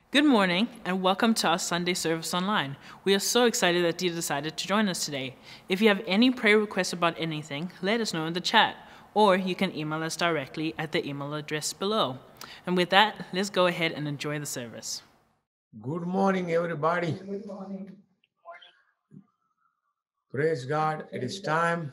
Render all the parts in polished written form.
Good morning and welcome to our Sunday service online. We are so excited that you decided to join us today. If you have any prayer requests about anything, let us know in the chat, or you can email us directly at the email address below. And with that, let's go ahead and enjoy the service. Good morning, everybody. Praise God. It is time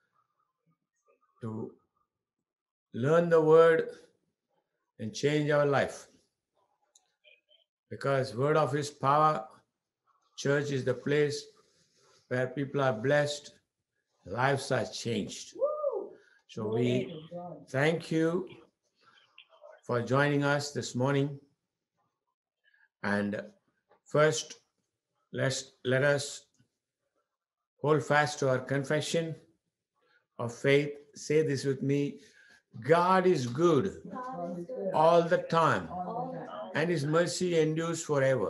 to learn the word and change our life. Because word of his power, church is the place where people are blessed, lives are changed. So we thank you for joining us this morning. And first, let us hold fast to our confession of faith. Say this with me. God is good all the time, and his mercy endures forever.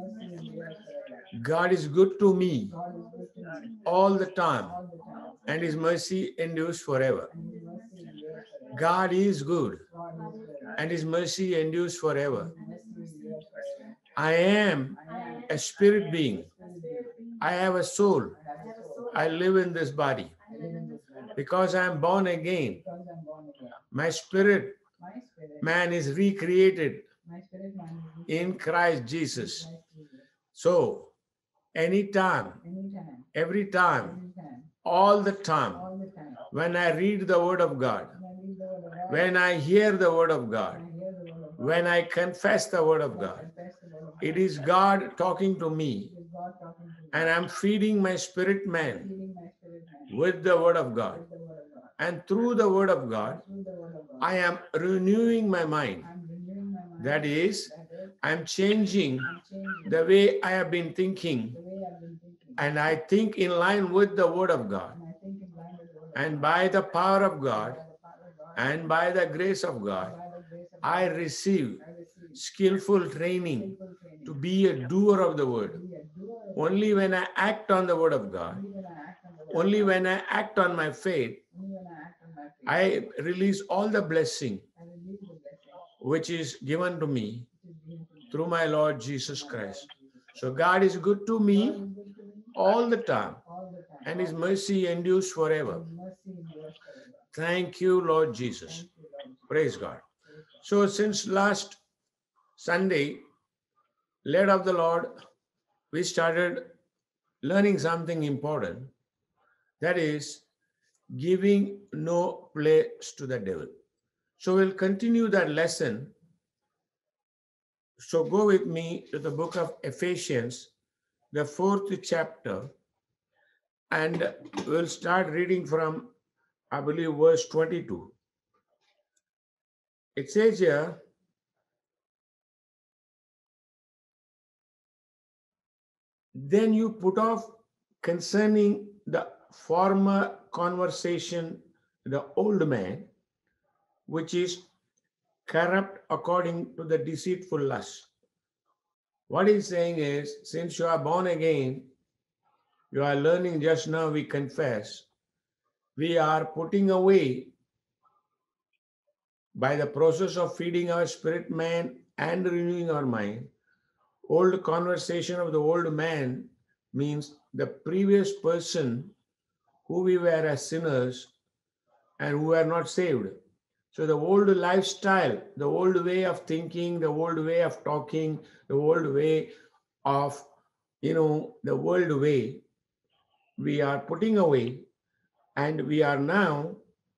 God is good to me all the time, and his mercy endures forever. God is good, and his mercy endures forever. I am a spirit being. I have a soul. I live in this body. Because I am born again, my spirit man is recreated in Christ Jesus. So, anytime, every time, all the time, when I read the Word of God, when I hear the Word of God, when I confess the Word of God, it is God talking to me, and I'm feeding my spirit man with the Word of God. And through the Word of God, I am renewing my mind. That is, I'm changing the way I have been thinking, and I think in line with the Word of God. And by the power of God and by the grace of God, I receive skillful training to be a doer of the Word. Only when I act on the Word of God, only when I act on my faith, I release all the blessing which is given to me through my Lord Jesus Christ. So God is good to me all the time, and his mercy endures forever. Thank you, Lord Jesus. Praise God. So since last Sunday, led of the Lord, we started learning something important. That is giving no place to the devil. So we'll continue that lesson. So go with me to the book of Ephesians, the 4th chapter, and we'll start reading from, I believe, verse 22. It says here, then you put off concerning the former conversation the old man, which is corrupt according to the deceitful lust. What he's saying is, since you are born again, you are learning just now, we confess, we are putting away by the process of feeding our spirit man and renewing our mind. Old conversation of the old man means the previous person who we were as sinners and who are not saved. So the old lifestyle, the old way of thinking, the old way of talking, the old way of, the world way, we are putting away, and we are now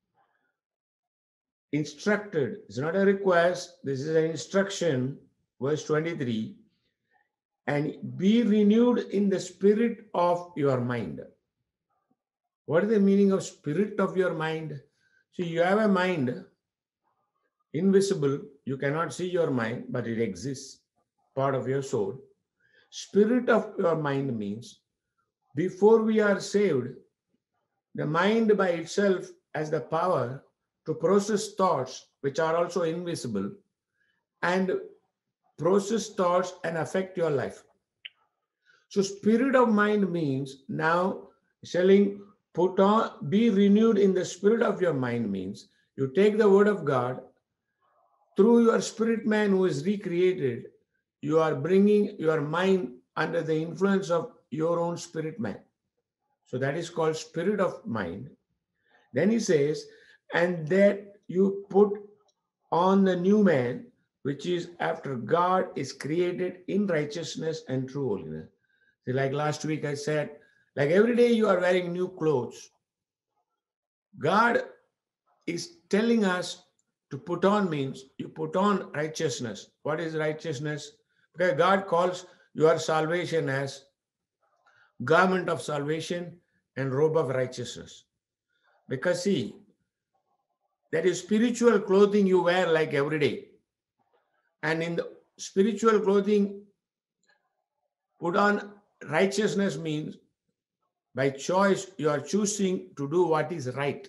instructed. It's not a request, this is an instruction, verse 23, and be renewed in the spirit of your mind. What is the meaning of spirit of your mind? See, you have a mind, invisible, you cannot see your mind, but it exists, part of your soul. Spirit of your mind means before we are saved, the mind by itself has the power to process thoughts which are also invisible and process thoughts and affect your life. So spirit of mind means now selling put on, be renewed in the spirit of your mind means you take the word of God through your spirit man who is recreated, you are bringing your mind under the influence of your own spirit man. So that is called spirit of mind. Then he says, and that you put on the new man, which is after God is created in righteousness and true holiness. See, like last week I said, like every day you are wearing new clothes. God is telling us to put on means you put on righteousness. What is righteousness? Because God calls your salvation as garment of salvation and robe of righteousness. Because see, that is spiritual clothing you wear like every day. And in the spiritual clothing, put on righteousness means by choice you are choosing to do what is right.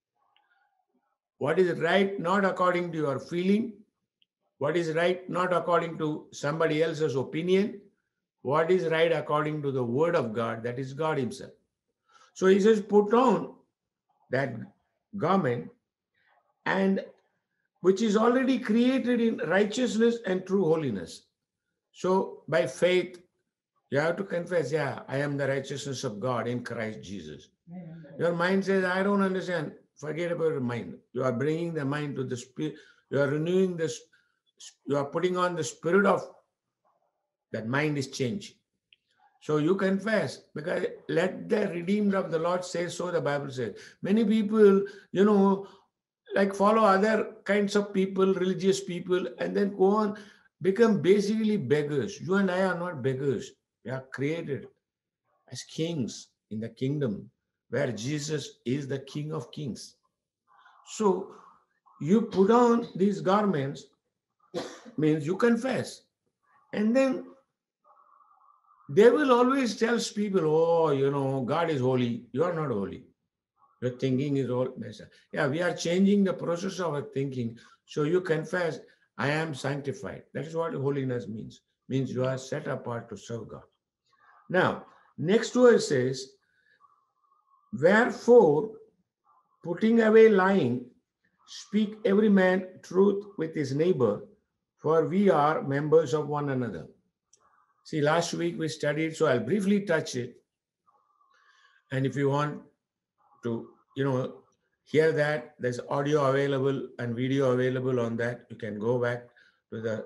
What is right, not according to your feeling. What is right, not according to somebody else's opinion. What is right according to the word of God, that is God himself. So he says, put on that garment, and which is already created in righteousness and true holiness. So by faith, you have to confess, yeah, I am the righteousness of God in Christ Jesus. Your mind says, I don't understand. Forget about your mind. You are bringing the mind to the spirit. You are renewing this. You are putting on the spirit of that mind is changed. So you confess, because let the redeemed of the Lord say so, the Bible says. Many people, like follow other kinds of people, religious people, and then go on, become basically beggars. You and I are not beggars. We are created as kings in the kingdom where Jesus is the King of Kings. So you put on these garments, means you confess. And then they will always tell people, oh, God is holy. You are not holy. Your thinking is all messed up. Yeah, we are changing the process of our thinking. So you confess, I am sanctified. That is what holiness means. Means you are set apart to serve God. Now, next verse says, wherefore, putting away lying, speak every man truth with his neighbor, for we are members of one another. See, last week we studied, so I'll briefly touch it. And if you want to, hear that, there's audio available and video available on that. You can go back to the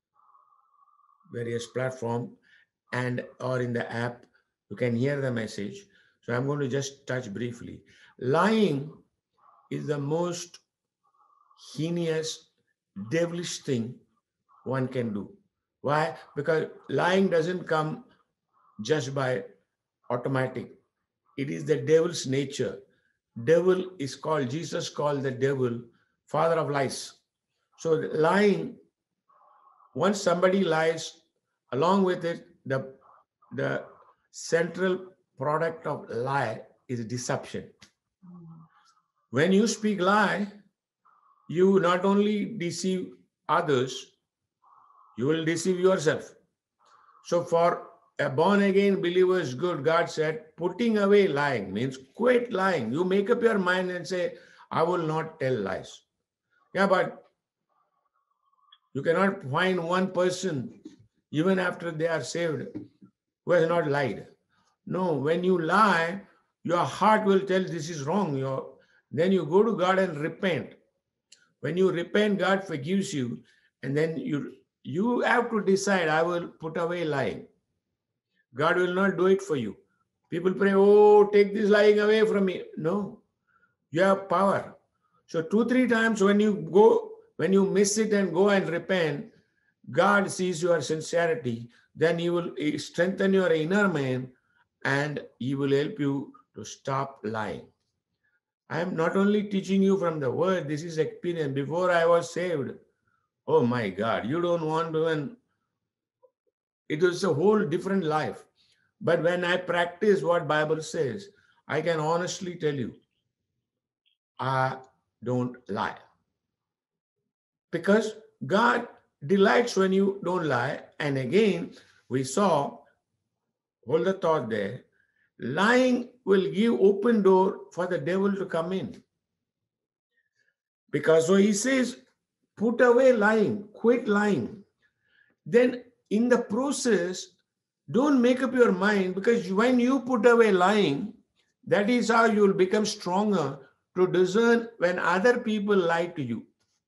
various platform and or in the app, you can hear the message. So I'm going to just touch briefly. Lying is the most heinous, devilish thing one can do. Why? Because lying doesn't come just by automatic. It is the devil's nature. Devil is called, Jesus called the devil father of lies. So lying, once somebody lies, along with it, the central product of lie is deception. When you speak lie, you not only deceive others, you will deceive yourself. So for a born-again believer is good, God said, putting away lying means quit lying. You make up your mind and say, I will not tell lies. Yeah, but you cannot find one person, even after they are saved, who has not lied. No, when you lie, your heart will tell this is wrong. Then you go to God and repent. When you repent, God forgives you. And then you have to decide, I will put away lying. God will not do it for you. People pray, oh, take this lying away from me. No, you have power. So 2-3 times when you miss it and go and repent, God sees your sincerity. Then He will strengthen your inner man and He will help you to stop lying. I am not only teaching you from the word, this is experience. Before I was saved, oh my God, you don't want to, and it was a whole different life. But when I practice what Bible says, I can honestly tell you, I don't lie. Because God delights when you don't lie. And again, we saw, hold the thought there, lying will give open door for the devil to come in. Because so he says, put away lying, quit lying. Then in the process, don't make up your mind, because when you put away lying, that is how you will become stronger to discern when other people lie to you.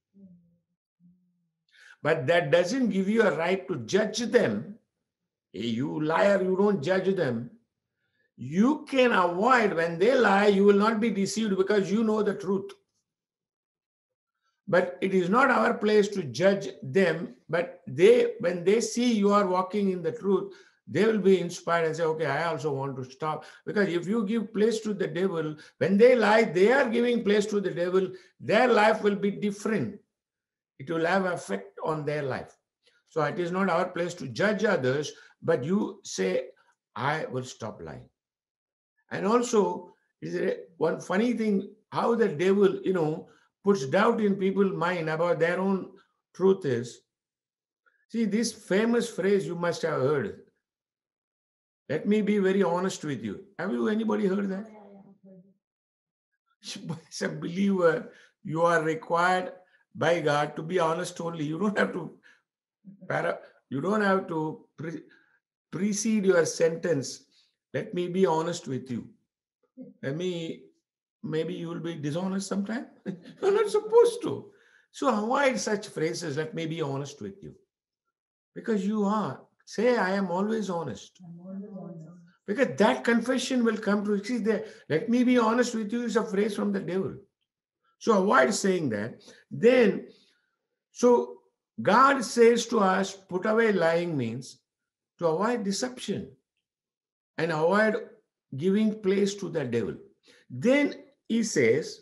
But that doesn't give you a right to judge them. Hey, you liar, you don't judge them. You can avoid when they lie, you will not be deceived because you know the truth. But it is not our place to judge them. But when they see you are walking in the truth, they will be inspired and say, okay, I also want to stop. Because if you give place to the devil, when they lie, they are giving place to the devil. Their life will be different. It will have effect on their life. So it is not our place to judge others, but you say, I will stop lying. And also, is there one funny thing, how the devil, puts doubt in people's mind about their own truth is, see, this famous phrase you must have heard. Let me be very honest with you. Have you anybody heard that? As a believer, you are required by God to be honest only. You don't have to precede your sentence. Let me be honest with you. Maybe you will be dishonest sometime. You're not supposed to. So avoid such phrases. Let me be honest with you. Because you are. Say, I am always honest. Because that confession will come to, see, let me be honest with you is a phrase from the devil. So avoid saying that. Then, so God says to us, put away lying means to avoid deception and avoid giving place to the devil. Then he says,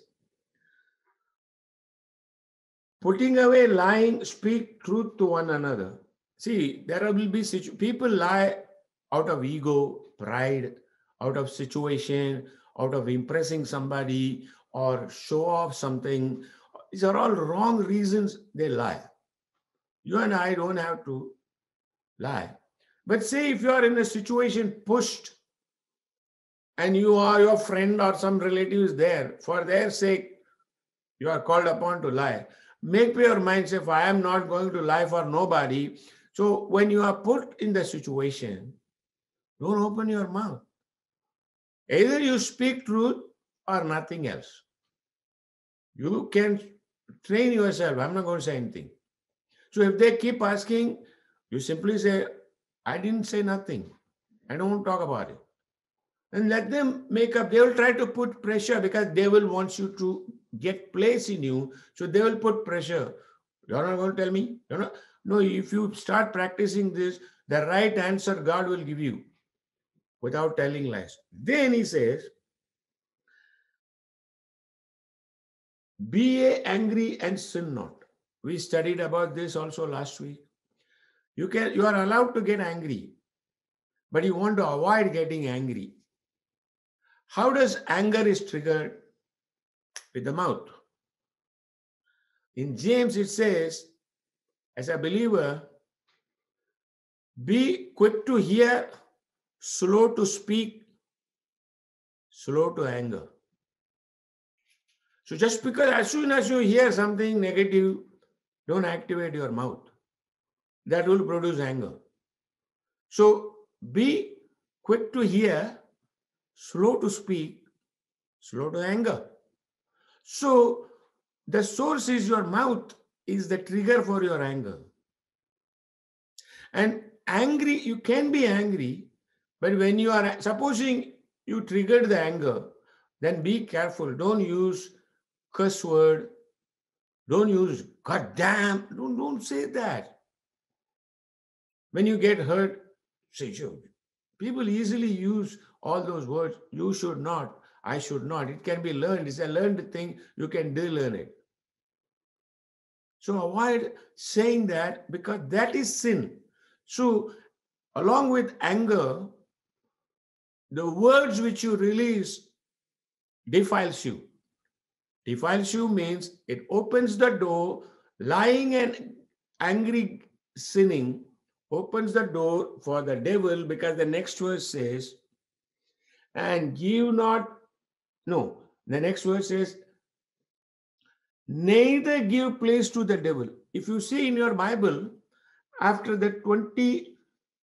putting away lying, speak truth to one another. See, there will be people lie out of ego, pride, out of situation, out of impressing somebody or show off something. These are all wrong reasons they lie. You and I don't have to lie. But say if you are in a situation pushed and your friend or some relative is there, for their sake, you are called upon to lie. Make your mind say, I am not going to lie for nobody. So when you are put in the situation, don't open your mouth. Either you speak truth or nothing else. You can train yourself. I'm not going to say anything. So if they keep asking, you simply say, I didn't say nothing. I don't want to talk about it. And let them make up. They will try to put pressure because they will want you to get place in you. So they will put pressure. You're not going to tell me? You're not. No, if you start practicing this, the right answer God will give you without telling lies. Then he says, be angry and sin not. We studied about this also last week. You are allowed to get angry, but you want to avoid getting angry. How does anger is triggered? With the mouth. In James it says, as a believer, be quick to hear, slow to speak, slow to anger. So just because as soon as you hear something negative, don't activate your mouth. That will produce anger. So be quick to hear, slow to speak, slow to anger. So the source is your mouth, is the trigger for your anger. And angry, you can be angry, but when you are, supposing you triggered the anger, then be careful. Don't use curse word. Don't use God damn. Don't say that. When you get hurt, say, sure. People easily use all those words. You should not. I should not. It can be learned. It's a learned thing. You can de-learn it. So avoid saying that because that is sin. So along with anger, the words which you release defiles you. Defiles you means it opens the door. Lying and angry sinning opens the door for the devil, because the next verse says, and give not, no, the next verse says, neither give place to the devil. If you see in your Bible, After the 26th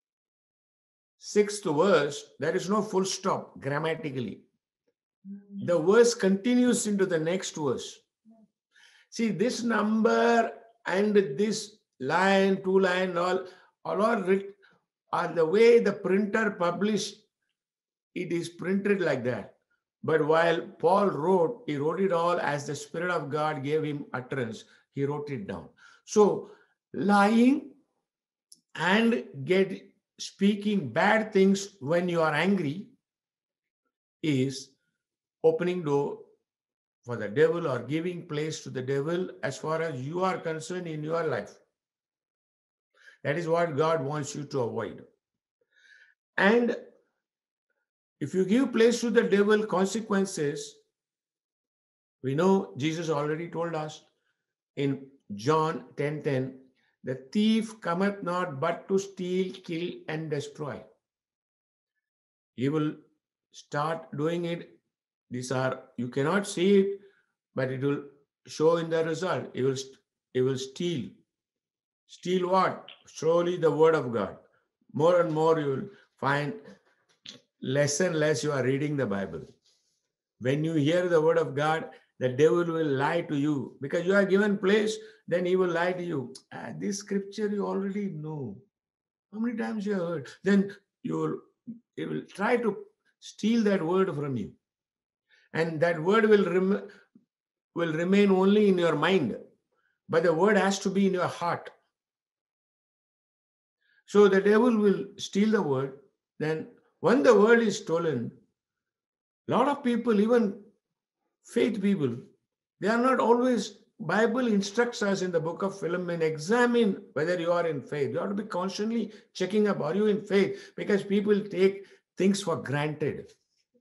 verse, there is no full stop grammatically. The verse continues into the next verse. See, this number and this line, two line, all are the way the printer published. It is printed like that. But while Paul wrote, he wrote it all as the Spirit of God gave him utterance. He wrote it down. So lying and speaking bad things when you are angry is opening door for the devil or giving place to the devil as far as you are concerned in your life. That is what God wants you to avoid. And if you give place to the devil, consequences, we know Jesus already told us in John 10:10, the thief cometh not but to steal, kill, and destroy. He will start doing it. You cannot see it, but it will show in the result. He will steal. Steal what? Surely the word of God. More and more you will find less and less you are reading the Bible. When you hear the word of God, the devil will lie to you because you are given place, then he will lie to you. This scripture you already know. How many times you have heard? Then he will try to steal that word from you. And that word will remain only in your mind. But the word has to be in your heart. So the devil will steal the word. Then when the word is stolen, a lot of people, even faith people, they are not always, Bible instructs us in the book of Philemon, examine whether you are in faith. You have to be constantly checking up, are you in faith? Because people take things for granted.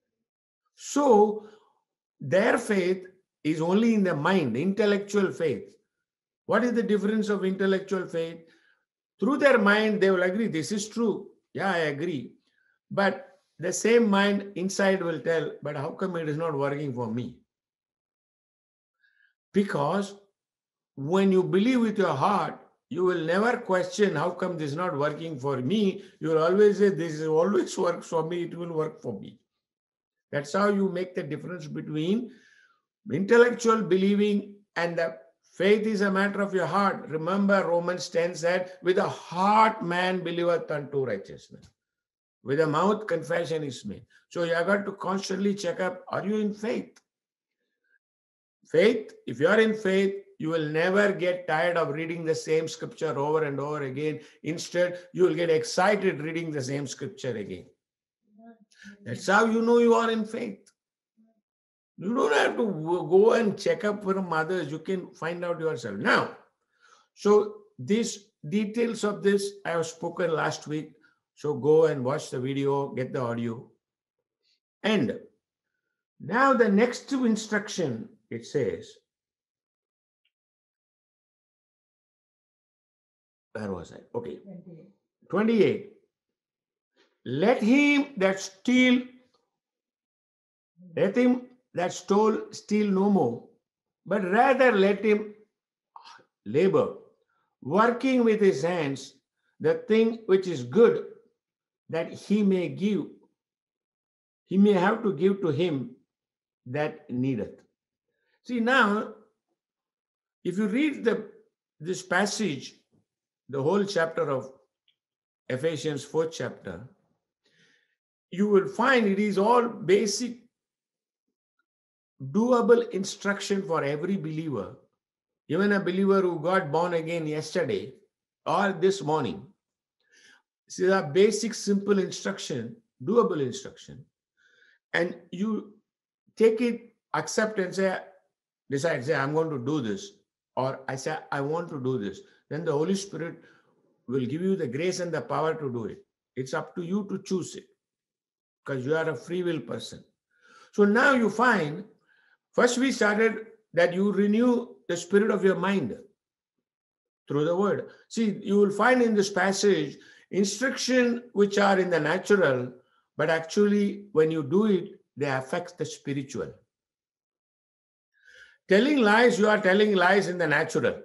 So their faith is only in the mind, intellectual faith. What is the difference of intellectual faith? Through their mind, they will agree, this is true. Yeah, I agree. But the same mind inside will tell, but how come it is not working for me? Because when you believe with your heart, you will never question how come this is not working for me. You will always say, this is always works for me, it will work for me. That's how you make the difference between intellectual believing and the faith is a matter of your heart. Remember, Romans 10 said, with a heart man believeth unto righteousness. With a mouth confession is made. So you have got to constantly check up, are you in faith? Faith, if you are in faith, you will never get tired of reading the same scripture over and over again. Instead, you will get excited reading the same scripture again. That's how you know you are in faith. You don't have to go and check up from others. You can find out yourself. Now, so these details of this I have spoken last week. So go and watch the video, get the audio. And now the next instruction, it says, where was I? Okay. 28. Let him that stole steal no more, but rather let him labor, working with his hands the thing which is good, that he may have to give to him that needeth. See, now, if you read this passage, the whole chapter of Ephesians 4th chapter, you will find it is all basic doable instruction for every believer, even a believer who got born again yesterday or this morning. This is a basic, simple instruction, doable instruction. And you take it, accept and decide, I'm going to do this. Or I say, I want to do this. Then the Holy Spirit will give you the grace and the power to do it. It's up to you to choose it because you are a free will person. So now you find, first we started that you renew the spirit of your mind through the word. See, you will find in this passage instruction which are in the natural, but actually when you do it, they affect the spiritual. Telling lies, you are telling lies in the natural.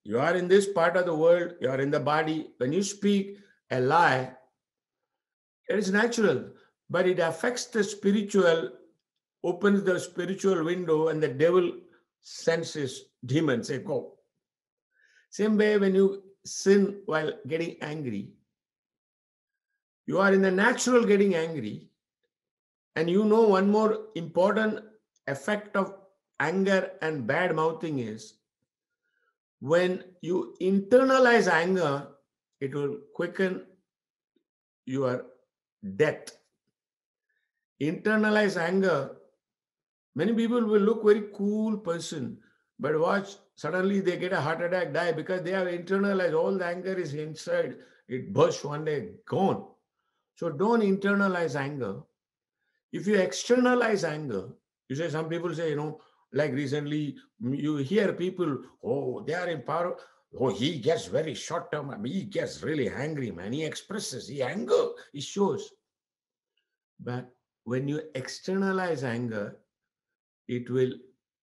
You are in this part of the world, you are in the body. When you speak a lie, it is natural, but it affects the spiritual, opens the spiritual window, and the devil senses demons say, go. Same way when you sin while getting angry, you are in the natural getting angry, and you know one more important effect of anger and bad mouthing is when you internalize anger, it will quicken your death. Internalize anger. Many people will look very cool person, but watch, suddenly they get a heart attack, die because they have internalized all the anger is inside. It bursts one day, gone. So don't internalize anger. If you externalize anger, you say, some people say, like recently you hear people, oh, they are in power. Oh, he gets very short term. I mean, he gets really angry, man. He expresses, he anger, he shows. But when you externalize anger, it will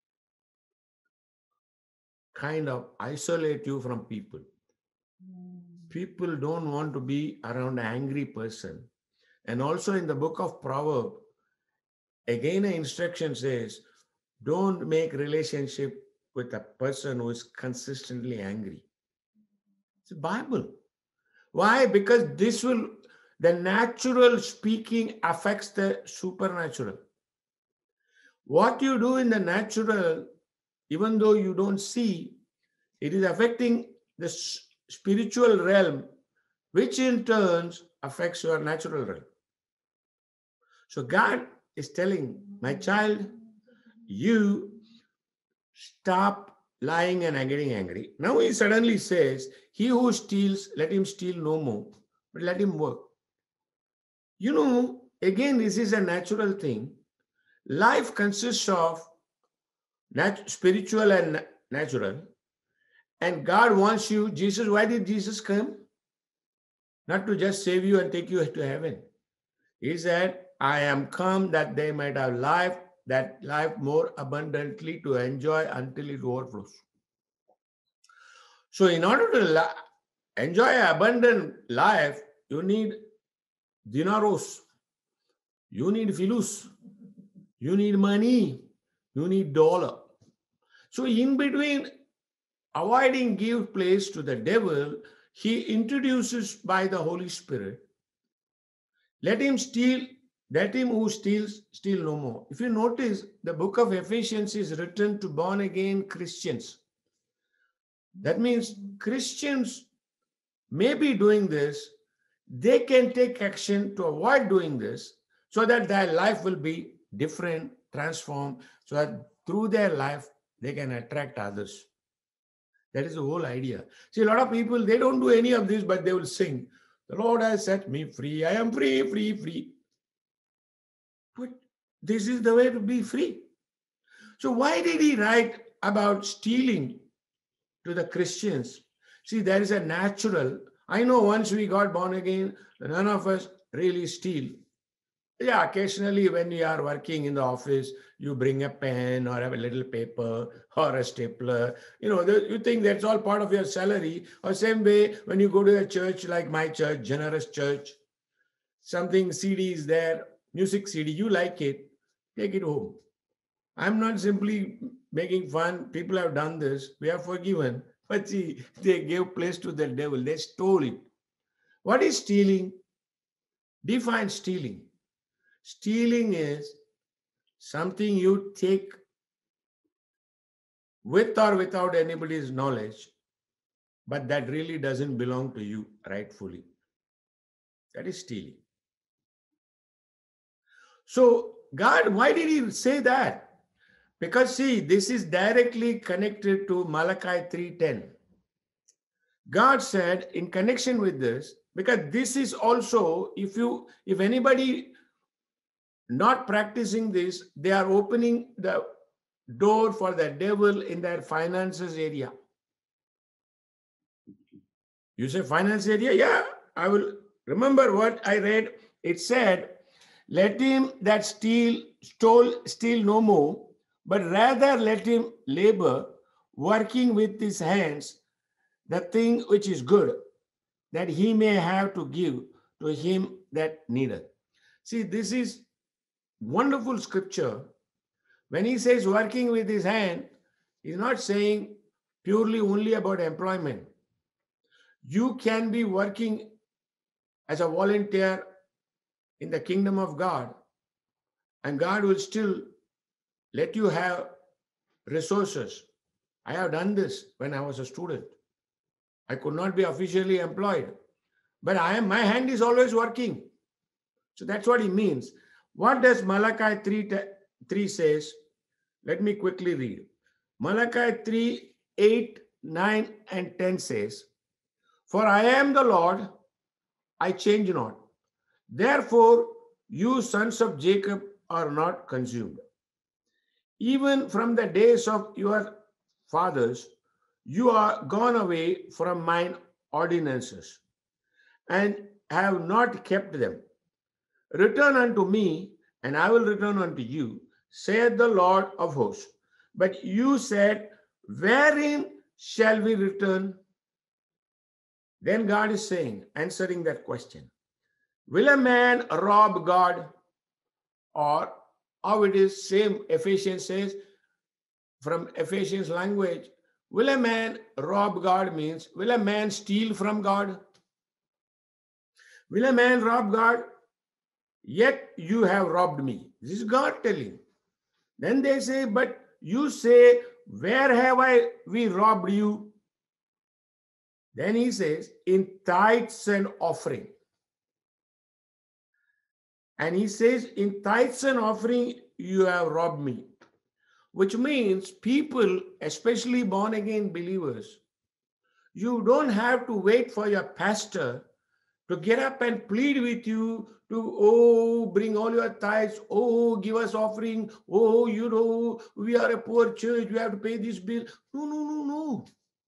kind of isolate you from people. People don't want to be around an angry person. And also in the book of Proverbs, again, an instruction says, don't make relationship with a person who is consistently angry. It's the Bible. Why? Because the natural speaking affects the supernatural. What you do in the natural, even though you don't see, it is affecting the spiritual realm, which in turn affects your natural realm. So God is telling, my child, you stop lying and getting angry. Now he suddenly says, he who steals, let him steal no more, but let him work. Again, this is a natural thing. Life consists of spiritual and natural. And God wants you, why did Jesus come? Not to just save you and take you to heaven. He said, I am come that they might have life, that life more abundantly to enjoy until it overflows. So in order to enjoy an abundant life, you need dinaros, you need philus, you need money, you need dollar. So in between avoiding give place to the devil, he introduces by the Holy Spirit, let him who steals, steal no more. If you notice, the book of Ephesians is written to born again Christians. That means Christians may be doing this, they can take action to avoid doing this so that their life will be different, transformed, so that through their life they can attract others. That is the whole idea. See, a lot of people, they don't do any of this, but they will sing, the Lord has set me free. I am free, free, free. But this is the way to be free. So why did he write about stealing to the Christians? See, there is a natural. I know once we got born again, none of us really steal. Yeah, occasionally when you are working in the office, you bring a pen or have a little paper or a stapler. You think that's all part of your salary. Or same way when you go to a church like my church, Generous Church, something CD is there, music CD, you like it, take it home. I'm not simply making fun. People have done this. We are forgiven. But see, they gave place to the devil. They stole it. What is stealing? Define stealing. Stealing is something you take with or without anybody's knowledge, but that really doesn't belong to you rightfully. That is stealing. So, God, why did he say that? Because see, this is directly connected to Malachi 3:10. God said in connection with this, because this is also, if anybody not practicing this, they are opening the door for the devil in their finances area. You say finance area? Yeah, I will remember what I read. It said, let him that steal no more, but rather let him labor, working with his hands, the thing which is good, that he may have to give to him that needeth. See, this is wonderful scripture. When he says working with his hand, he's not saying purely only about employment. You can be working as a volunteer in the kingdom of God, and God will still let you have resources. I have done this when I was a student. I could not be officially employed, but my hand is always working. So that's what he means. What does Malachi 3 says? Let me quickly read. Malachi 3, 8, 9, and 10 says, "For I am the Lord, I change not. Therefore, you sons of Jacob are not consumed. Even from the days of your fathers, you are gone away from mine ordinances, and have not kept them. Return unto me, and I will return unto you, saith the Lord of hosts. But you said, wherein shall we return?" Then God is saying, answering that question, will a man rob God? Or how it is, same Ephesians says, from Ephesians language, will a man rob God means, will a man steal from God? Will a man rob God? Yet you have robbed me. This is God telling. Then they say, but you say, where have we robbed you? Then he says, in tithes and offering. And he says, in tithes and offering, you have robbed me. Which means people, especially born again believers, you don't have to wait for your pastor to get up and plead with you to, bring all your tithes, give us offering, we are a poor church, we have to pay this bill. No.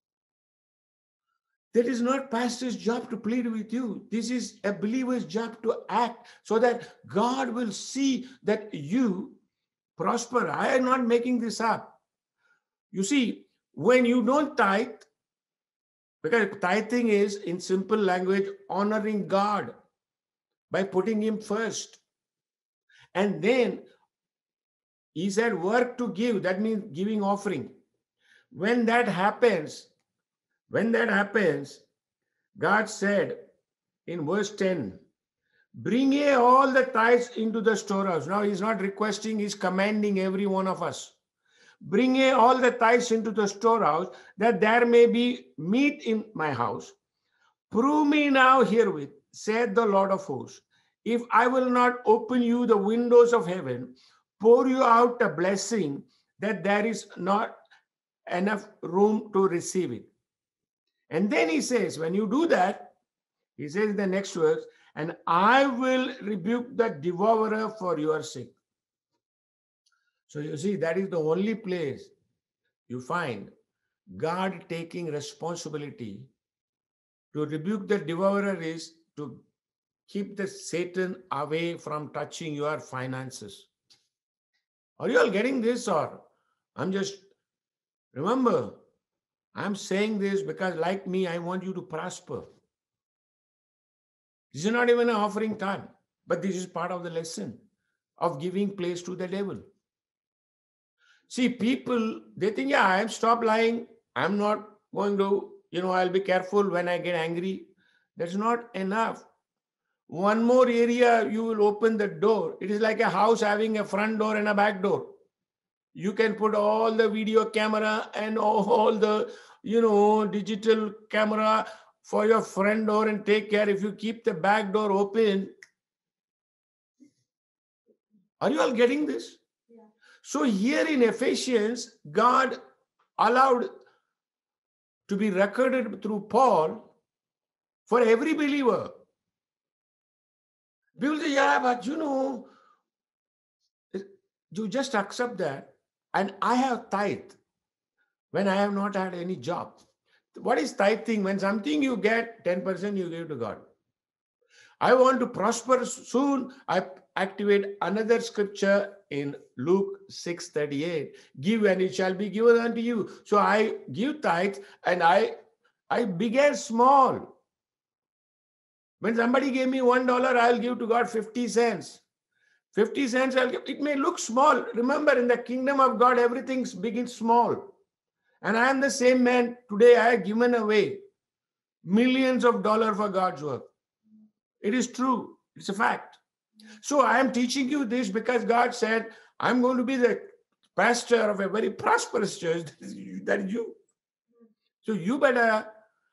That is not pastor's job to plead with you. This is a believer's job to act so that God will see that you prosper. I am not making this up. You see, when you don't tithe, because tithing is, in simple language, honoring God by putting him first. And then he said, work to give. That means giving offering. When that happens, God said in verse 10, bring ye all the tithes into the storehouse. Now he's not requesting, he's commanding every one of us. Bring ye all the tithes into the storehouse, that there may be meat in my house. Prove me now herewith, saith the Lord of hosts, if I will not open you the windows of heaven, pour you out a blessing, that there is not enough room to receive it. And then he says, when you do that, he says in the next verse, and I will rebuke the devourer for your sake. So you see, that is the only place you find God taking responsibility. To rebuke the devourer is to keep the Satan away from touching your finances. Are you all getting this? Or remember, I'm saying this because, like me, I want you to prosper. This is not even an offering time, but this is part of the lesson of giving place to the devil. See, people, they think, I'm stop lying. I'm not going to, I'll be careful when I get angry. That's not enough. One more area, you will open the door. It is like a house having a front door and a back door. You can put all the video camera and all the, digital camera for your front door and take care. If you keep the back door open, are you all getting this? Yeah. So here in Ephesians, God allowed to be recorded through Paul for every believer. People say, but you just accept that. And I have tithe when I have not had any job. What is tithing? When something you get, 10% you give to God. I want to prosper soon. I activate another scripture in Luke 6:38. Give and it shall be given unto you. So I give tithe and I I began small. When somebody gave me $1, I'll give to God 50 cents. 50 cents I'll give. It may look small. Remember, in the kingdom of God, everything begins small. And I am the same man. Today I have given away millions of dollars for God's work. It is true. It's a fact. So I am teaching you this because God said, I'm going to be the pastor of a very prosperous church. That is you. So you better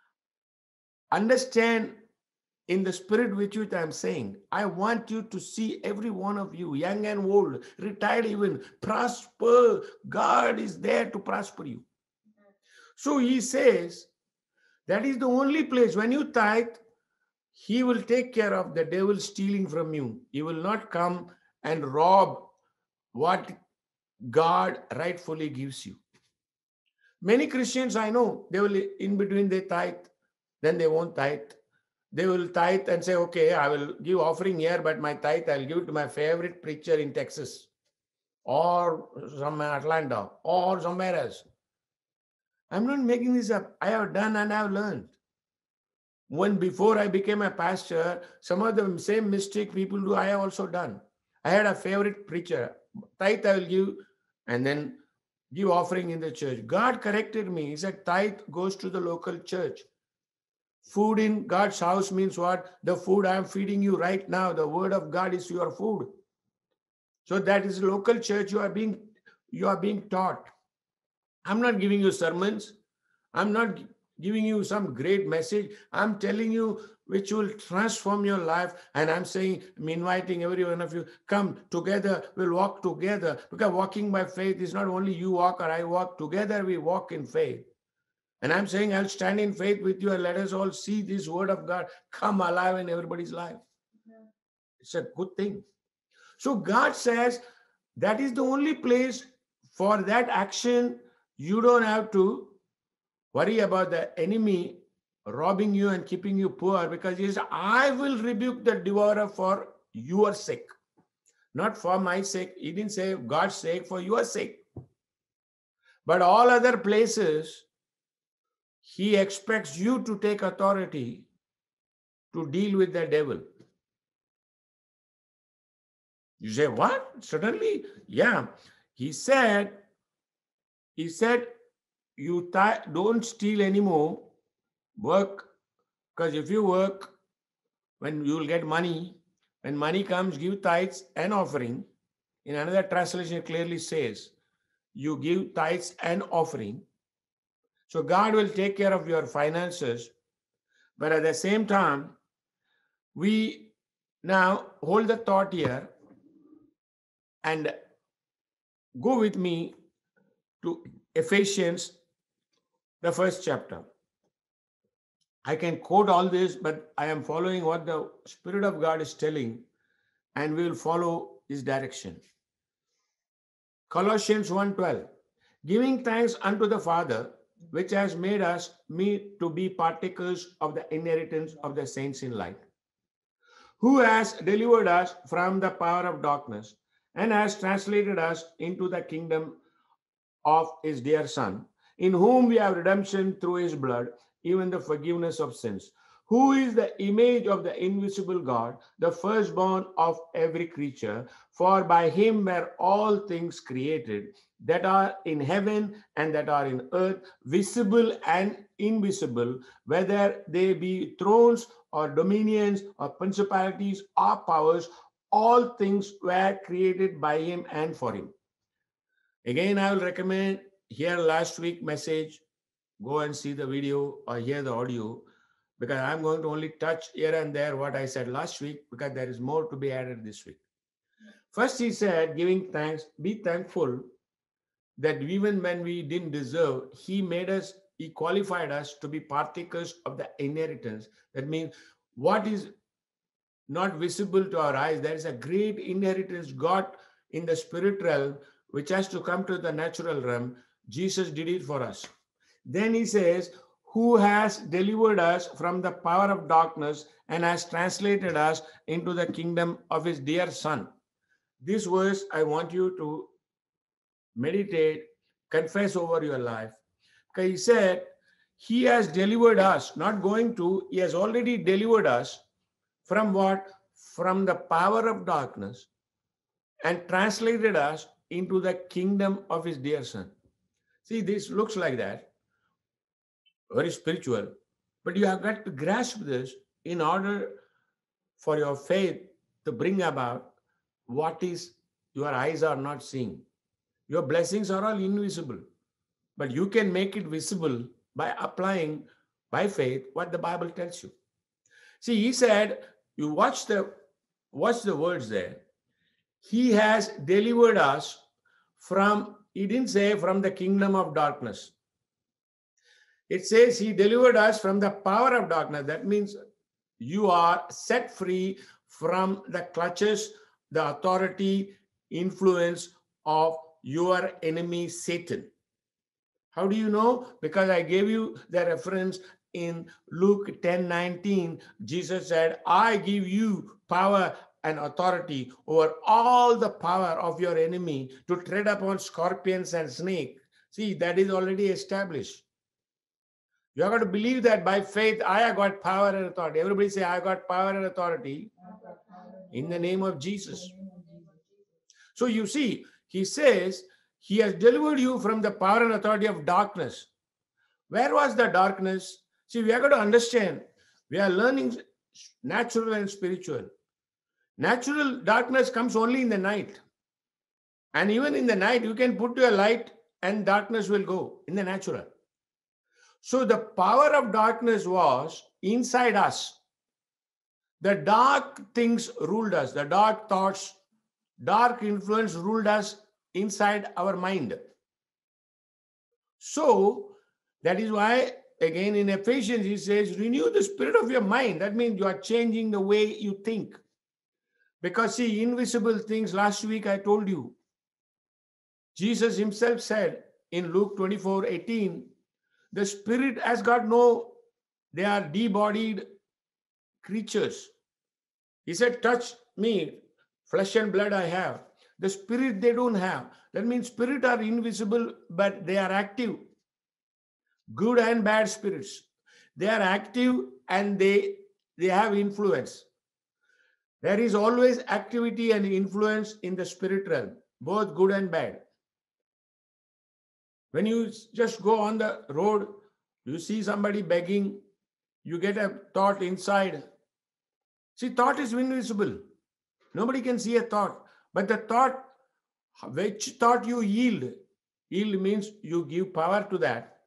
understand in the spirit with which I'm saying. I want you to see every one of you, young and old, retired even, prosper. God is there to prosper you. So he says, that is the only place when you tithe, he will take care of the devil stealing from you. He will not come and rob what God rightfully gives you. Many Christians I know, they will in between they tithe, then they won't tithe. They will tithe and say, okay, I will give offering here, but my tithe I'll give it to my favorite preacher in Texas or somewhere Atlanta or somewhere else. I'm not making this up. I have done and I have learned. When before I became a pastor, some of the same mistake people do, I have also done. I had a favorite preacher. Tithe I will give and then give offering in the church. God corrected me. He said, tithe goes to the local church. Food in God's house means what? The food I am feeding you right now. The word of God is your food. So that is local church you are being taught. I'm not giving you sermons. I'm not giving you some great message. I'm telling you which will transform your life. And I'm saying, I'm inviting every one of you, come together, we'll walk together. Because walking by faith is not only you walk or I walk. Together we walk in faith. And I'm saying I'll stand in faith with you and let us all see this word of God come alive in everybody's life. It's a good thing. So God says that is the only place for that action. You don't have to worry about the enemy robbing you and keeping you poor, because he says, I will rebuke the devourer for your sake. Not for my sake. He didn't say God's sake, for your sake. But all other places, he expects you to take authority to deal with the devil. You say, what? Suddenly? Yeah. He said, you don't steal anymore. Work. Because if you work, when you will get money, when money comes, give tithes and offering. In another translation, it clearly says, you give tithes and offering. So God will take care of your finances. But at the same time, we now hold the thought here and go with me to Ephesians, the first chapter. I can quote all this, but I am following what the Spirit of God is telling, and we will follow his direction. Colossians 1:12, giving thanks unto the Father, which has made us meet to be partakers of the inheritance of the saints in light, who has delivered us from the power of darkness and has translated us into the kingdom of his dear Son, in whom we have redemption through his blood, even the forgiveness of sins, who is the image of the invisible God, the firstborn of every creature. For by him were all things created, that are in heaven and that are in earth, visible and invisible, whether they be thrones or dominions or principalities or powers. All things were created by him and for him. Again, I will recommend hear last week message, go and see the video or hear the audio, because I'm going to only touch here and there what I said last week, because there is more to be added this week. First, he said, giving thanks, be thankful that even when we didn't deserve, he made us, he qualified us to be partakers of the inheritance. That means what is not visible to our eyes, there is a great inheritance got in the spirit realm, which has to come to the natural realm. Jesus did it for us. Then he says, who has delivered us from the power of darkness and has translated us into the kingdom of his dear Son. This verse, I want you to meditate, confess over your life. Because he said, He has delivered us, not going to, he has already delivered us from what? From the power of darkness and translated us into the kingdom of his dear son. See, this looks like that, very spiritual, but you have got to grasp this in order for your faith to bring about what is your eyes are not seeing. Your blessings are all invisible, but you can make it visible by applying by faith what the Bible tells you. See, he said, you watch the words there. He has delivered us from, he didn't say from the kingdom of darkness. It says he delivered us from the power of darkness. That means you are set free from the clutches, the authority, influence of your enemy, Satan. How do you know? Because I gave you the reference in Luke 10:19. Jesus said, I give you power and authority over all the power of your enemy to tread upon scorpions and snakes. See, that is already established. You have got to believe that by faith, I have got power and authority. Everybody say, I got power and authority in the name of Jesus. So you see, he says, he has delivered you from the power and authority of darkness. Where was the darkness? See, we have got to understand, we are learning natural and spiritual. Natural darkness comes only in the night. And even in the night, you can put your light and darkness will go in the natural. So the power of darkness was inside us. The dark things ruled us. The dark thoughts, dark influence ruled us inside our mind. So that is why, again, in Ephesians, he says, renew the spirit of your mind. That means you are changing the way you think. Because see, invisible things, last week I told you, Jesus himself said in Luke 24:18, the spirit has got no, they are debodied creatures. He said, touch me, flesh and blood I have. The spirit they don't have. That means spirit are invisible, but they are active. Good and bad spirits. They are active and they have influence. There is always activity and influence in the spirit realm, both good and bad. When you just go on the road, you see somebody begging, you get a thought inside. See, thought is invisible. Nobody can see a thought. But the thought, which thought you yield means you give power to that.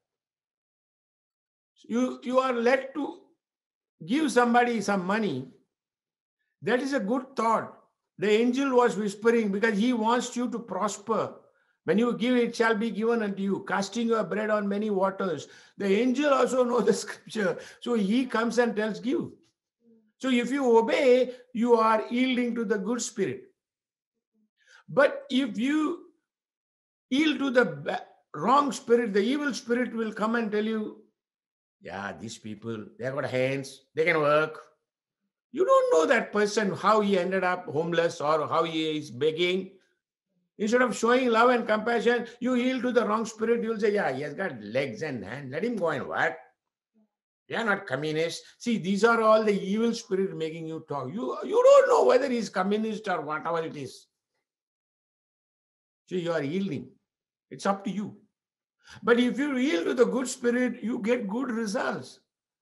You are led to give somebody some money. That is a good thought. The angel was whispering because he wants you to prosper. When you give, it shall be given unto you. Casting your bread on many waters. The angel also knows the scripture. So he comes and tells, give. So if you obey, you are yielding to the good spirit. But if you yield to the wrong spirit, the evil spirit will come and tell you, yeah, these people, they have got hands, they can work. You don't know that person, how he ended up homeless or how he is begging. Instead of showing love and compassion, you yield to the wrong spirit. You'll say, yeah, he has got legs and hands. Let him go and work. They are not communists. See, these are all the evil spirit making you talk. You don't know whether he's communist or whatever it is. So you are yielding. It's up to you. But if you yield to the good spirit, you get good results.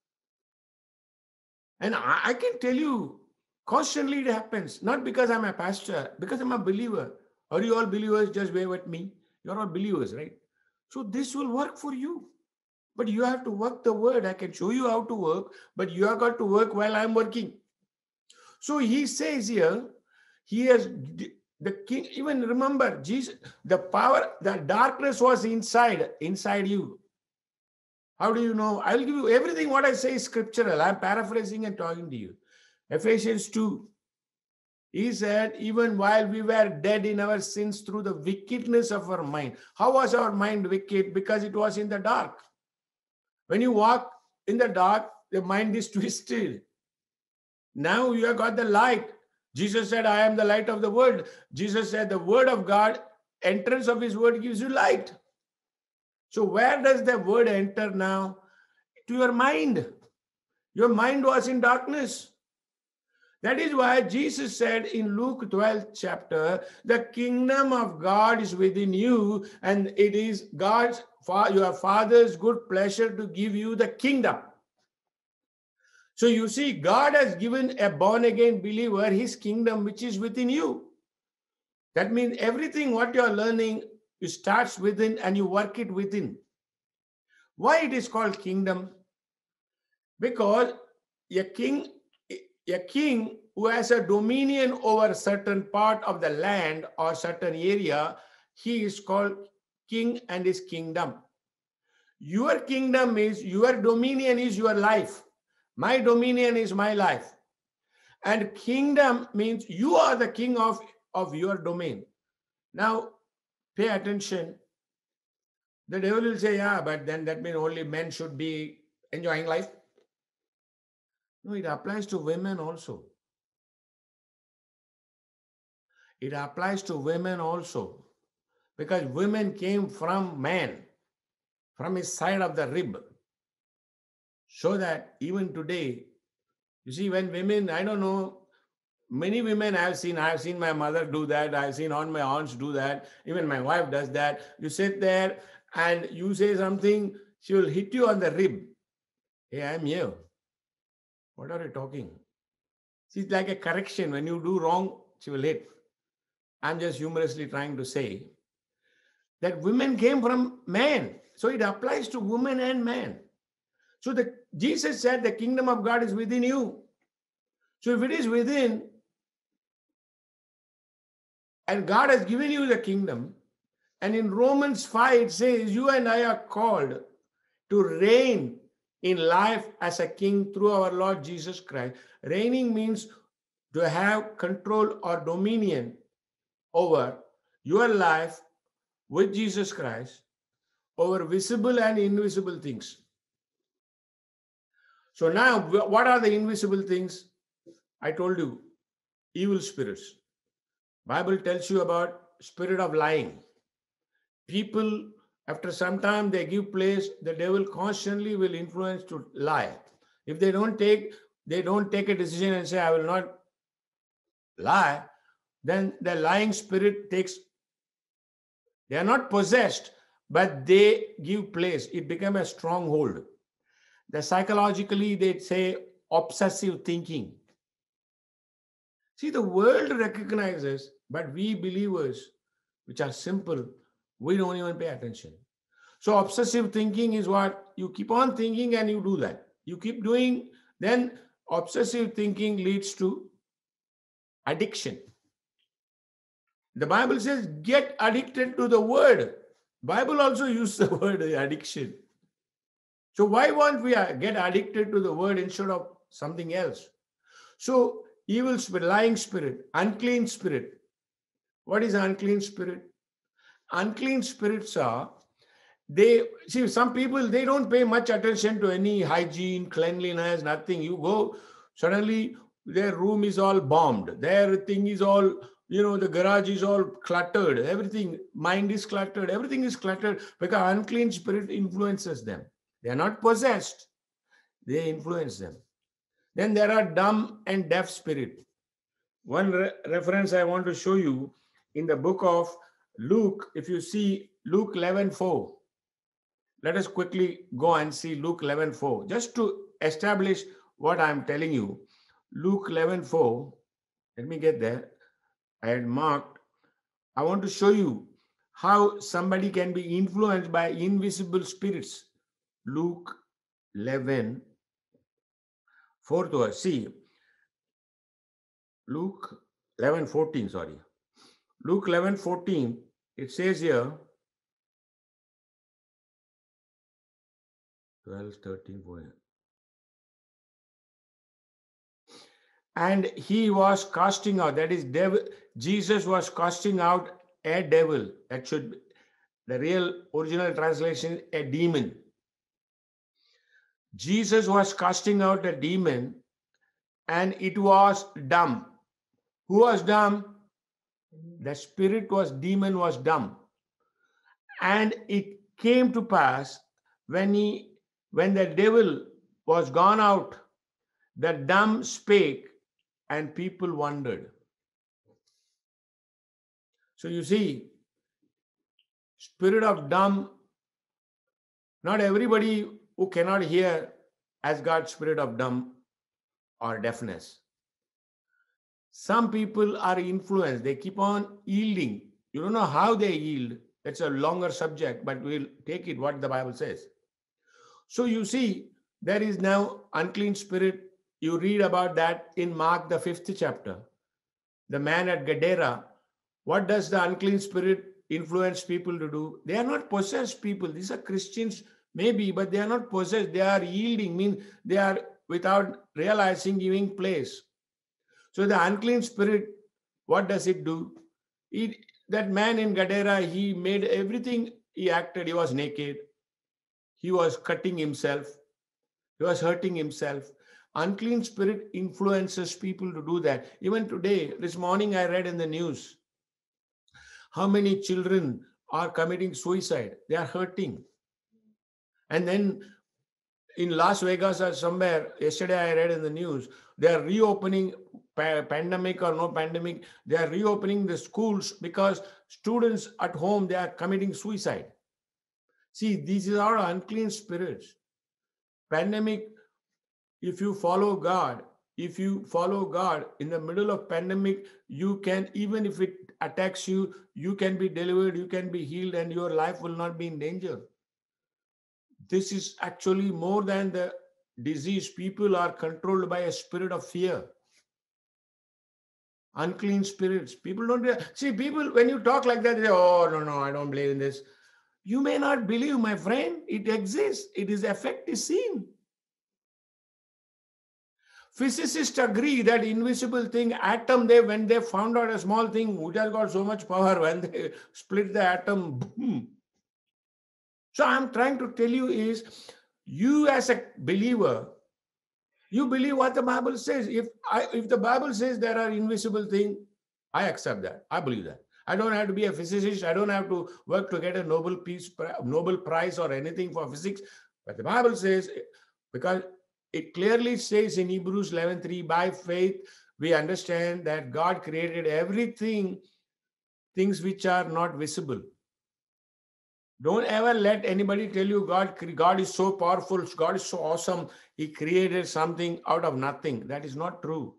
And I can tell you, constantly it happens. Not because I'm a pastor, because I'm a believer. Are you all believers? Just wave at me. You're all believers, right? So this will work for you. But you have to work the word. I can show you how to work, but you have got to work while I'm working. So he says here, he has the king, even remember, Jesus, the power, the darkness was inside you. How do you know? I'll give you everything what I say is scriptural. I'm paraphrasing and talking to you. Ephesians 2. He said, even while we were dead in our sins through the wickedness of our mind. How was our mind wicked? Because it was in the dark. When you walk in the dark, the mind is twisted. Now you have got the light. Jesus said, I am the light of the world. Jesus said, the word of God, entrance of his word gives you light. So where does the word enter now? to your mind. Your mind was in darkness. That is why Jesus said in Luke 12th chapter, the kingdom of God is within you, and it is God's, your Father's good pleasure to give you the kingdom. So you see, God has given a born-again believer his kingdom, which is within you. That means everything what you are learning, it starts within and you work it within. Why it is called kingdom? Because a king who has a dominion over a certain part of the land or certain area, he is called king and his kingdom. Your kingdom is, your dominion is your life. My dominion is my life. And kingdom means you are the king of your domain. Now, pay attention. The devil will say, yeah, but then that means only men should be enjoying life. No, it applies to women also. It applies to women also. Because women came from man, from his side of the rib. So that even today, you see, when women, I don't know, many women I have seen my mother do that. I've seen all my aunts do that. Even my wife does that. You sit there and you say something, she will hit you on the rib. Hey, I'm here. What are you talking? She's like a correction. When you do wrong, she will hit. I'm just humorously trying to say that women came from man. So it applies to woman and man. So Jesus said the kingdom of God is within you. So if it is within, and God has given you the kingdom, and in Romans 5 it says, you and I are called to reign in life as a king through our Lord Jesus Christ. Reigning means to have control or dominion over your life with Jesus Christ, over visible and invisible things. So now, what are the invisible things? I told you, evil spirits. Bible tells you about spirit of lying. People, after some time, they give place, the devil constantly will influence to lie. If they don't take a decision and say, I will not lie, then the lying spirit takes, they are not possessed, but they give place. It becomes a stronghold. The psychologically, they say obsessive thinking. See, the world recognizes, but we believers, which are simple, we don't even pay attention. So obsessive thinking is what? You keep on thinking and you do that. You keep doing, then obsessive thinking leads to addiction. The Bible says, get addicted to the word. Bible also uses the word addiction. So why won't we get addicted to the word instead of something else? So evil spirit, lying spirit, unclean spirit. What is unclean spirit? Unclean spirits are, some people, they don't pay much attention to any hygiene, cleanliness, nothing. You go, suddenly their room is all bombed. Their thing is all, the garage is all cluttered. Everything, mind is cluttered. Everything is cluttered because unclean spirit influences them. They are not possessed. They influence them. Then there are dumb and deaf spirit. One reference I want to show you in the book of Luke, if you see Luke 11:4. Let us quickly go and see Luke 11:4, just to establish what I'm telling you. Luke 11:4, let me get there. I had marked. I want to show you how somebody can be influenced by invisible spirits. Luke 11:4 to us. See, Luke 11:14, sorry. Luke 11:14, it says here, 12, 13, 14. And he was casting out, that is, devil. Jesus was casting out a devil. That should be the real original translation, a demon. Jesus was casting out a demon and it was dumb. Who was dumb? The demon was dumb. And it came to pass when he When the devil was gone out, the dumb spake and people wondered. So you see, spirit of dumb, not everybody who cannot hear has got spirit of dumb or deafness. Some people are influenced, they keep on yielding. You don't know how they yield. It's a longer subject, but we'll take it what the Bible says. So you see, there is now unclean spirit. You read about that in Mark, the 5th chapter. The man at Gadara, what does the unclean spirit influence people to do? They are not possessed people. These are Christians, maybe, but they are not possessed. They are yielding, means they are without realizing giving place. So the unclean spirit, what does it do? That man in Gadara, he made everything, he acted, he was naked, he was cutting himself, he was hurting himself. Unclean spirit influences people to do that. Even today, this morning I read in the news how many children are committing suicide. They are hurting. And then in Las Vegas or somewhere, yesterday I read in the news, they are reopening, pandemic or no pandemic, they are reopening the schools because students at home, they are committing suicide. See, these are unclean spirits. Pandemic, if you follow God, in the middle of pandemic, you can, even if it attacks you, you can be delivered, you can be healed, and your life will not be in danger. This is actually more than the disease. People are controlled by a spirit of fear. Unclean spirits. People don't see people when you talk like that, they say, oh no, I don't believe in this. You may not believe, my friend. It exists. It is effect is seen. Physicists agree that invisible thing, atom, when they found out a small thing which has got so much power, when they split the atom, boom. So I'm trying to tell you is, you as a believer, you believe what the Bible says. If the Bible says there are invisible things, I accept that. I believe that. I don't have to be a physicist. I don't have to work to get a Nobel Prize or anything for physics. But the Bible says, because it clearly says in Hebrews 11:3, by faith we understand that God created everything, things which are not visible. Don't ever let anybody tell you God is so powerful, God is so awesome, He created something out of nothing. That is not true.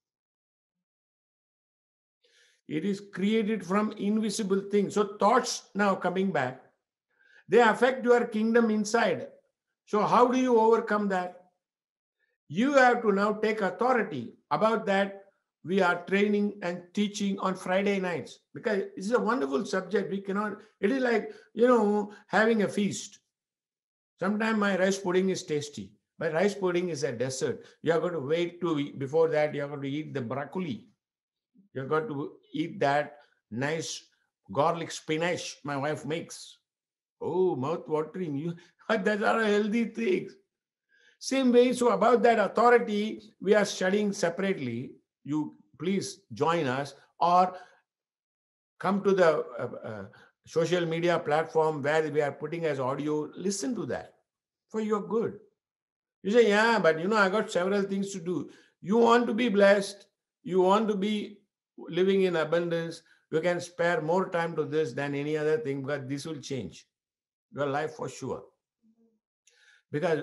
It is created from invisible things. So thoughts, now coming back, they affect your kingdom inside. So how do you overcome that? You have to now take authority. About that, we are training and teaching on Friday nights, because this is a wonderful subject. We cannot, it is like, having a feast. Sometimes my rice pudding is tasty, but rice pudding is a dessert. You are going to wait before that, you are going to eat the broccoli. You are going to eat that nice garlic spinach my wife makes. Oh, mouth watering. That are healthy things. Same way, so about that authority, we are studying separately. You please join us or come to the social media platform where we are putting as audio. Listen to that for your good. You say, yeah, but I got several things to do. You want to be blessed. You want to be living in abundance. You can spare more time to this than any other thing, because this will change your life for sure. Because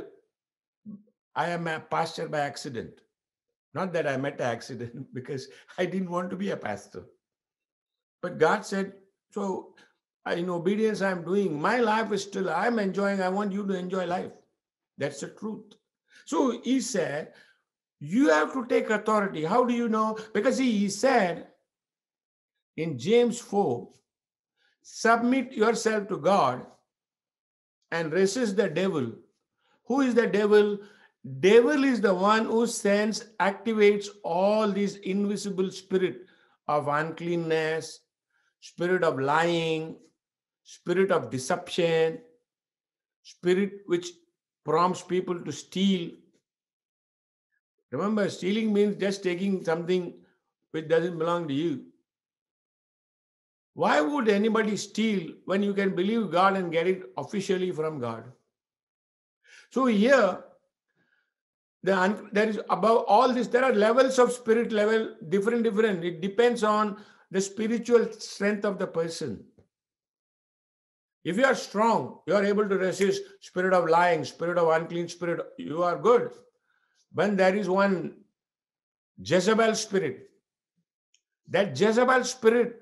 I am a pastor by accident. Not that I met an accident, because I didn't want to be a pastor. But God said, so in obedience I'm doing. My life is still, I'm enjoying. I want you to enjoy life. That's the truth. So He said, you have to take authority. How do you know? Because He said in James 4, submit yourself to God and resist the devil. Who is the devil? Devil is the one who sends, activates all these invisible spirit of uncleanness, spirit of lying, spirit of deception, spirit which prompts people to steal. Remember, stealing means just taking something which doesn't belong to you. Why would anybody steal when you can believe God and get it officially from God? So here, there is above all this, there are levels of spirit level, different. It depends on the spiritual strength of the person. If you are strong, you are able to resist spirit of lying, spirit of unclean spirit, you are good. When there is one Jezebel spirit, that Jezebel spirit,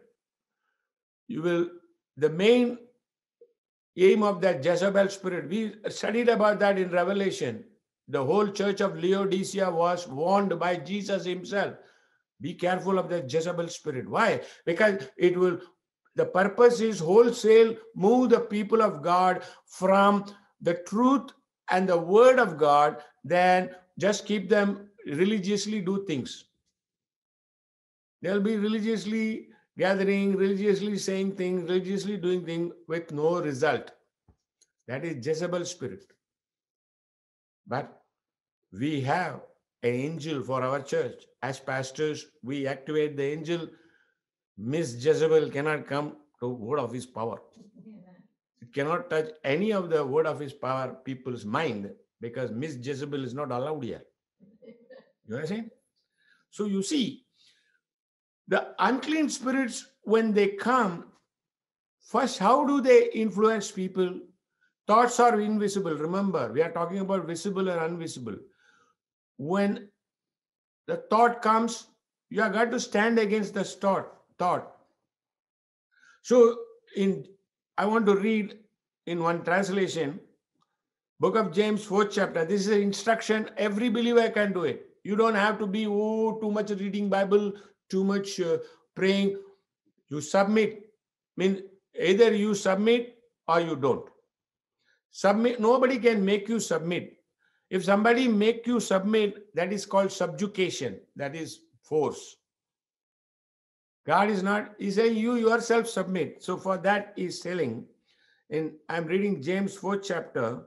the main aim of that Jezebel spirit, we studied about that in Revelation. The whole church of Laodicea was warned by Jesus himself. Be careful of that Jezebel spirit. Why? Because the purpose is wholesale move the people of God from the truth and the word of God, then just keep them religiously do things. They'll be religiously gathering, religiously saying things, religiously doing things with no result. That is Jezebel spirit. But we have an angel for our church. As pastors, we activate the angel. Miss Jezebel cannot come to word of his power. It cannot touch any of the word of his power people's mind, because Miss Jezebel is not allowed here. You understand? So you see, the unclean spirits, when they come, first, how do they influence people? Thoughts are invisible. Remember, we are talking about visible and invisible. When the thought comes, you have got to stand against the thought. So I want to read in one translation, Book of James, 4th chapter. This is an instruction. Every believer can do it. You don't have to be too much reading Bible, too much praying. You submit. Mean either you submit or you don't. Submit. Nobody can make you submit. If somebody make you submit, that is called subjugation. That is force. God is not, he's saying you yourself submit. So for that he's telling, I'm reading James 4th chapter,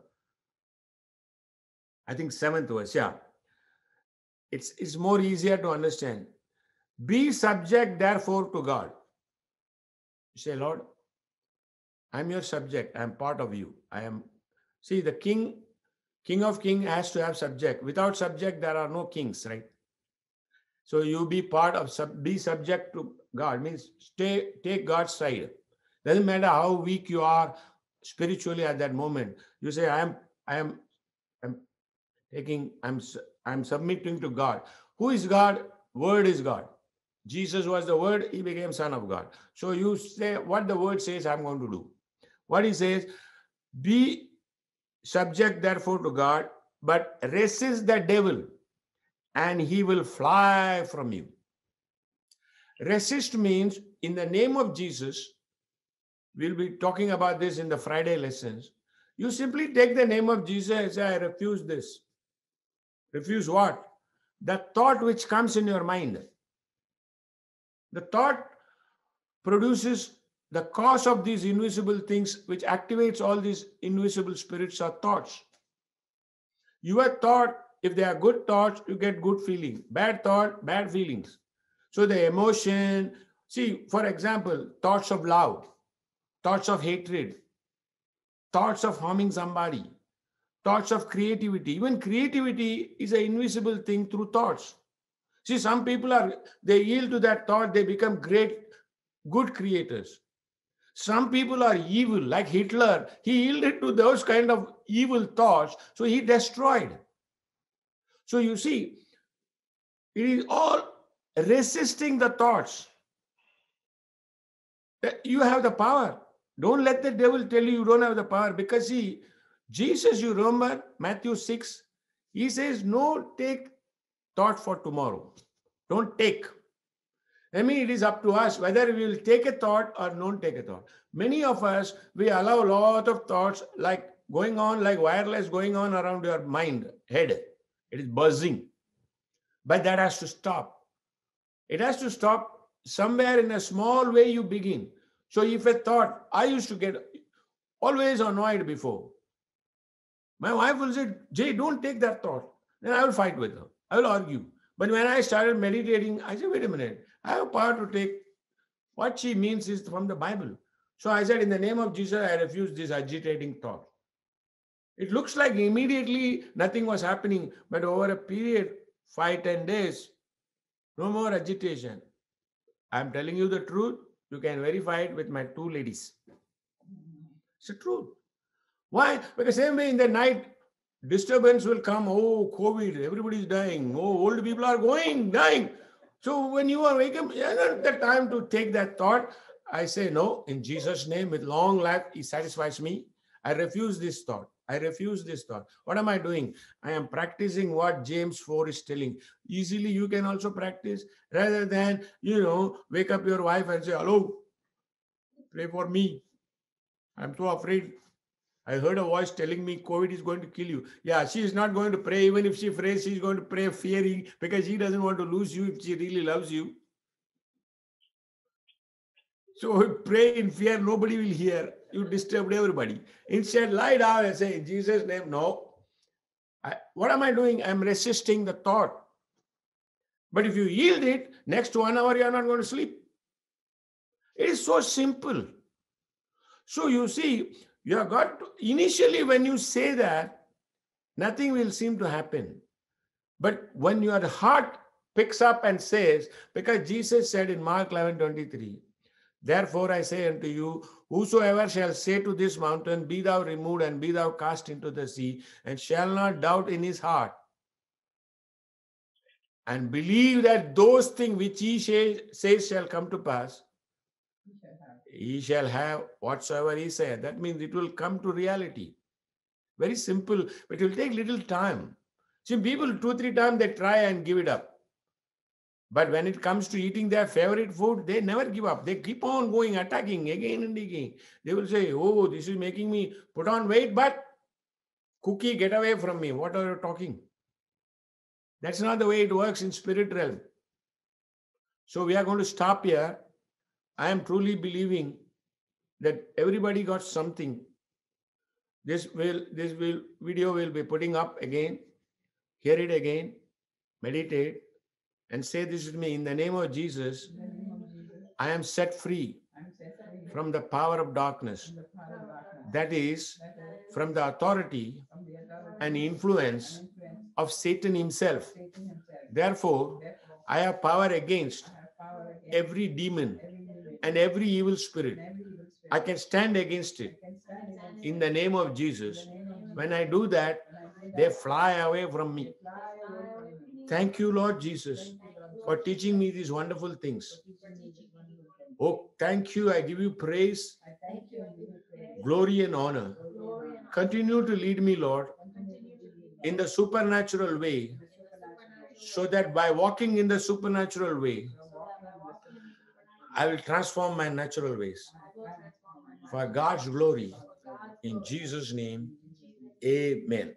I think 7th verse. Yeah. It's more easier to understand. Be subject therefore to God. You say, Lord, I'm your subject. I'm part of you. See, the king of king has to have subject. Without subject, there are no kings, right? So you be part of, be subject to God, means take God's side. Doesn't matter how weak you are spiritually at that moment. You say, I'm submitting to God. Who is God? Word is God. Jesus was the word, he became son of God. So you say what the word says, I'm going to do. What he says, be subject therefore to God, but resist the devil and he will fly from you. Resist means in the name of Jesus. We'll be talking about this in the Friday lessons. You simply take the name of Jesus and say, I refuse this. Refuse what? The thought which comes in your mind. The thought produces the cause of these invisible things, which activates all these invisible spirits or thoughts. Your thought, if they are good thoughts, you get good feeling. Bad thought, bad feelings. So the emotion, see, for example, thoughts of love, thoughts of hatred, thoughts of harming somebody, thoughts of creativity. Even creativity is an invisible thing through thoughts. See, some people they yield to that thought, they become great, good creators. Some people are evil, like Hitler. He yielded to those kind of evil thoughts, so he destroyed. So you see, it is all resisting the thoughts. You have the power. Don't let the devil tell you don't have the power, because see, Jesus, you remember Matthew 6, he says, no, take thought for tomorrow. Don't take. I mean, it is up to us whether we will take a thought or don't take a thought. Many of us, we allow a lot of thoughts like going on, like wireless going on around your mind, head. It is buzzing. But that has to stop. It has to stop somewhere in a small way you begin. So if a thought, I used to get always annoyed before. My wife will say, Jay, don't take that thought. Then I will fight with her. I will argue. But when I started meditating, I said, wait a minute, I have power to take. What she means is from the Bible. So I said, in the name of Jesus, I refuse this agitating thought. It looks like immediately nothing was happening, but over a period, 5-10 days, no more agitation. I'm telling you the truth. You can verify it with my two ladies. It's the truth. Why? Because same way in the night, disturbance will come. Oh, COVID, everybody's dying. Oh, old people are dying. So when you are waking up, not the time to take that thought. I say no, in Jesus' name, with long life, He satisfies me. I refuse this thought. I refuse this thought. What am I doing? I am practicing what James 4 is telling. Easily you can also practice rather than, wake up your wife and say, hello, pray for me. I'm so afraid. I heard a voice telling me COVID is going to kill you. Yeah, she is not going to pray. Even if she prays, she's going to pray fearing because she doesn't want to lose you if she really loves you. So pray in fear, nobody will hear. You disturbed everybody. Instead, lie down and say, in Jesus' name, no. What am I doing? I'm resisting the thought. But if you yield it, next 1 hour, you are not going to sleep. It is so simple. So you see, you have got to, initially when you say that, nothing will seem to happen. But when your heart picks up and says, because Jesus said in Mark 11:23, therefore I say unto you, whosoever shall say to this mountain, be thou removed and be thou cast into the sea, and shall not doubt in his heart, and believe that those things which he says shall come to pass, he shall have whatsoever he said. That means it will come to reality. Very simple, but it will take little time. See, people 2-3 times they try and give it up. But when it comes to eating their favorite food, they never give up. They keep on going, attacking again and again. They will say, oh, this is making me put on weight, but cookie, get away from me. What are you talking? That's not the way it works in spirit realm. So we are going to stop here. I am truly believing that everybody got something. This video will be putting up again. Hear it again. Meditate. And say this with me, in the name of Jesus, I am set free from the power of darkness. That is, from the authority and influence of Satan himself. Therefore, I have power against every demon and every evil spirit. I can stand against it in the name of Jesus. When I do that, they fly away from me. Thank you, Lord Jesus, for teaching me these wonderful things. Oh, thank you. I give you praise, glory, and honor. Continue to lead me, Lord, in the supernatural way, so that by walking in the supernatural way, I will transform my natural ways. For God's glory, in Jesus' name, amen.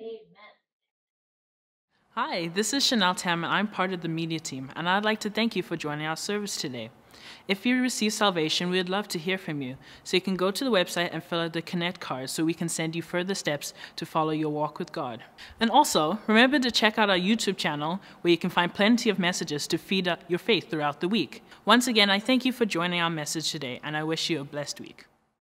Hi, this is Chanel Tam, and I'm part of the media team, and I'd like to thank you for joining our service today. If you receive salvation, we would love to hear from you, so you can go to the website and fill out the Connect card so we can send you further steps to follow your walk with God. And also, remember to check out our YouTube channel, where you can find plenty of messages to feed up your faith throughout the week. Once again, I thank you for joining our message today, and I wish you a blessed week.